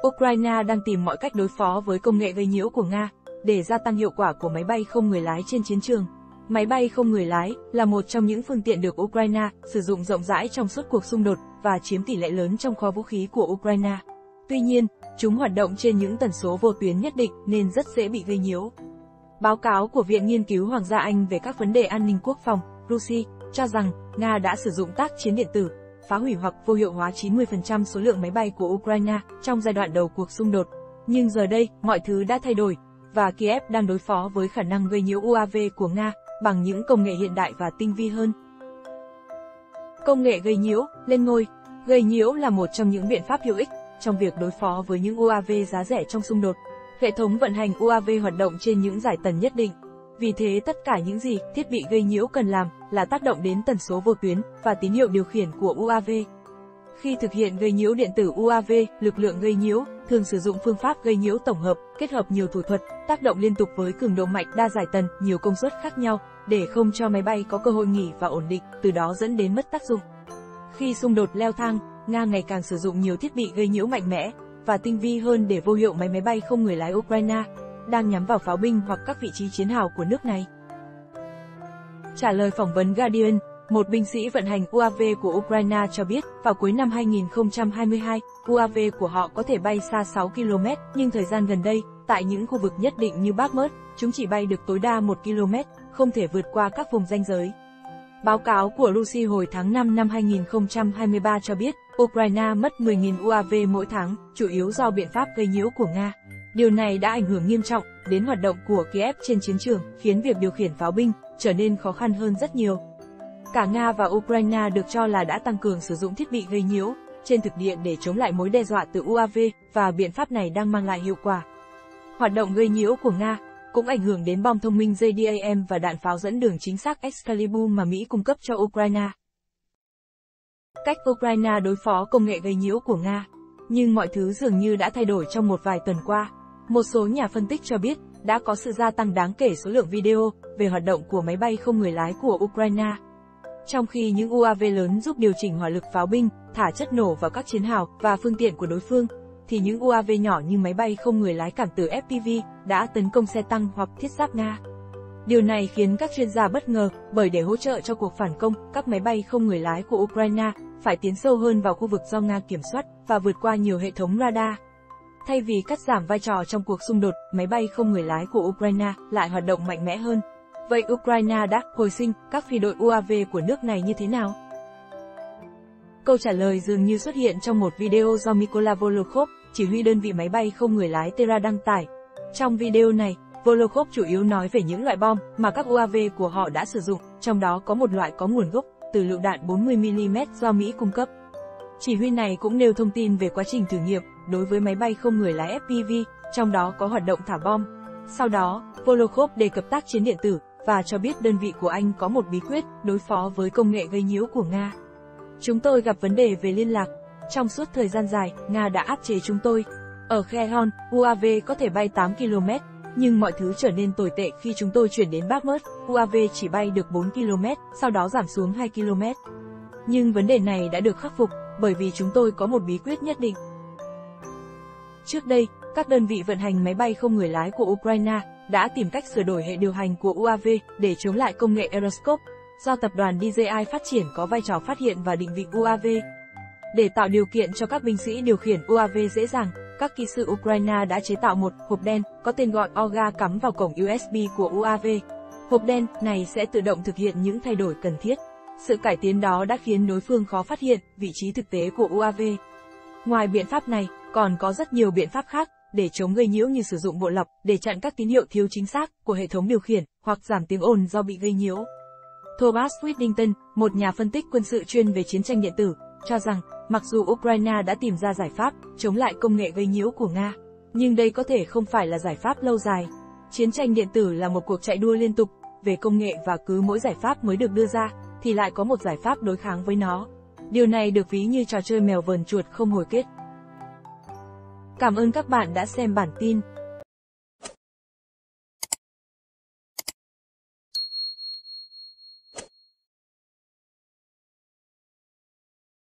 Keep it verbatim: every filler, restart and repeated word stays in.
Ukraine đang tìm mọi cách đối phó với công nghệ gây nhiễu của Nga, để gia tăng hiệu quả của máy bay không người lái trên chiến trường. Máy bay không người lái là một trong những phương tiện được Ukraine sử dụng rộng rãi trong suốt cuộc xung đột và chiếm tỷ lệ lớn trong kho vũ khí của Ukraine. Tuy nhiên, chúng hoạt động trên những tần số vô tuyến nhất định nên rất dễ bị gây nhiễu. Báo cáo của Viện Nghiên cứu Hoàng gia Anh về các vấn đề an ninh quốc phòng, R U S I, cho rằng Nga đã sử dụng tác chiến điện tử, phá hủy hoặc vô hiệu hóa chín mươi phần trăm số lượng máy bay của Ukraine trong giai đoạn đầu cuộc xung đột. Nhưng giờ đây, mọi thứ đã thay đổi, và Kiev đang đối phó với khả năng gây nhiễu u a vê của Nga bằng những công nghệ hiện đại và tinh vi hơn. Công nghệ gây nhiễu, lên ngôi. Gây nhiễu là một trong những biện pháp hữu ích trong việc đối phó với những u a vê giá rẻ trong xung đột. Hệ thống vận hành u a vê hoạt động trên những giải tần nhất định. Vì thế tất cả những gì thiết bị gây nhiễu cần làm là tác động đến tần số vô tuyến và tín hiệu điều khiển của u a vê. Khi thực hiện gây nhiễu điện tử u a vê, lực lượng gây nhiễu thường sử dụng phương pháp gây nhiễu tổng hợp, kết hợp nhiều thủ thuật, tác động liên tục với cường độ mạnh đa giải tần, nhiều công suất khác nhau, để không cho máy bay có cơ hội nghỉ và ổn định, từ đó dẫn đến mất tác dụng. Khi xung đột leo thang, Nga ngày càng sử dụng nhiều thiết bị gây nhiễu mạnh mẽ và tinh vi hơn để vô hiệu máy máy bay không người lái Ukraine đang nhắm vào pháo binh hoặc các vị trí chiến hào của nước này. Trả lời phỏng vấn Guardian, một binh sĩ vận hành u a vê của Ukraine cho biết, vào cuối năm hai nghìn không trăm hai mươi hai, u a vê của họ có thể bay xa sáu ki lô mét, nhưng thời gian gần đây, tại những khu vực nhất định như Bakhmut, chúng chỉ bay được tối đa một ki lô mét, không thể vượt qua các vùng ranh giới. Báo cáo của R U S I hồi tháng năm năm hai nghìn không trăm hai mươi ba cho biết, Ukraine mất mười nghìn u a vê mỗi tháng, chủ yếu do biện pháp gây nhiễu của Nga. Điều này đã ảnh hưởng nghiêm trọng đến hoạt động của Kiev trên chiến trường, khiến việc điều khiển pháo binh trở nên khó khăn hơn rất nhiều. Cả Nga và Ukraine được cho là đã tăng cường sử dụng thiết bị gây nhiễu trên thực địa để chống lại mối đe dọa từ u a vê, và biện pháp này đang mang lại hiệu quả. Hoạt động gây nhiễu của Nga cũng ảnh hưởng đến bom thông minh J D A M và đạn pháo dẫn đường chính xác Excalibur mà Mỹ cung cấp cho Ukraine. Cách Ukraine đối phó công nghệ gây nhiễu của Nga. Nhưng mọi thứ dường như đã thay đổi trong một vài tuần qua. Một số nhà phân tích cho biết, đã có sự gia tăng đáng kể số lượng video về hoạt động của máy bay không người lái của Ukraine. Trong khi những u a vê lớn giúp điều chỉnh hỏa lực pháo binh, thả chất nổ vào các chiến hào và phương tiện của đối phương, thì những u a vê nhỏ như máy bay không người lái cảm tử F P V đã tấn công xe tăng hoặc thiết giáp Nga. Điều này khiến các chuyên gia bất ngờ, bởi để hỗ trợ cho cuộc phản công, các máy bay không người lái của Ukraine phải tiến sâu hơn vào khu vực do Nga kiểm soát và vượt qua nhiều hệ thống radar. Thay vì cắt giảm vai trò trong cuộc xung đột, máy bay không người lái của Ukraine lại hoạt động mạnh mẽ hơn. Vậy Ukraine đã hồi sinh các phi đội u a vê của nước này như thế nào? Câu trả lời dường như xuất hiện trong một video do Mykola Volokhov, chỉ huy đơn vị máy bay không người lái Terra đăng tải. Trong video này, Volokhov chủ yếu nói về những loại bom mà các u a vê của họ đã sử dụng, trong đó có một loại có nguồn gốc từ lựu đạn bốn mươi mi li mét do Mỹ cung cấp. Chỉ huy này cũng nêu thông tin về quá trình thử nghiệm đối với máy bay không người lái F P V, trong đó có hoạt động thả bom. Sau đó, Volokhov đề cập tác chiến điện tử và cho biết đơn vị của anh có một bí quyết đối phó với công nghệ gây nhiễu của Nga. Chúng tôi gặp vấn đề về liên lạc. Trong suốt thời gian dài, Nga đã áp chế chúng tôi. Ở Kherson, u a vê có thể bay tám ki lô mét, nhưng mọi thứ trở nên tồi tệ khi chúng tôi chuyển đến Bakhmut, u a vê chỉ bay được bốn ki lô mét, sau đó giảm xuống hai ki lô mét. Nhưng vấn đề này đã được khắc phục, bởi vì chúng tôi có một bí quyết nhất định. Trước đây, các đơn vị vận hành máy bay không người lái của Ukraine đã tìm cách sửa đổi hệ điều hành của u a vê để chống lại công nghệ Aeroscope, do tập đoàn D J I phát triển có vai trò phát hiện và định vị u a vê. Để tạo điều kiện cho các binh sĩ điều khiển u a vê dễ dàng, các kỹ sư Ukraine đã chế tạo một hộp đen có tên gọi Olga cắm vào cổng U S B của u a vê. Hộp đen này sẽ tự động thực hiện những thay đổi cần thiết. Sự cải tiến đó đã khiến đối phương khó phát hiện vị trí thực tế của u a vê. Ngoài biện pháp này, còn có rất nhiều biện pháp khác để chống gây nhiễu, như sử dụng bộ lọc để chặn các tín hiệu thiếu chính xác của hệ thống điều khiển hoặc giảm tiếng ồn do bị gây nhiễu. Thomas Whittington, một nhà phân tích quân sự chuyên về chiến tranh điện tử, cho rằng mặc dù Ukraine đã tìm ra giải pháp chống lại công nghệ gây nhiễu của Nga, nhưng đây có thể không phải là giải pháp lâu dài. Chiến tranh điện tử là một cuộc chạy đua liên tục về công nghệ, và cứ mỗi giải pháp mới được đưa ra thì lại có một giải pháp đối kháng với nó. Điều này được ví như trò chơi mèo vờn chuột không hồi kết. Cảm ơn các bạn đã xem bản tin.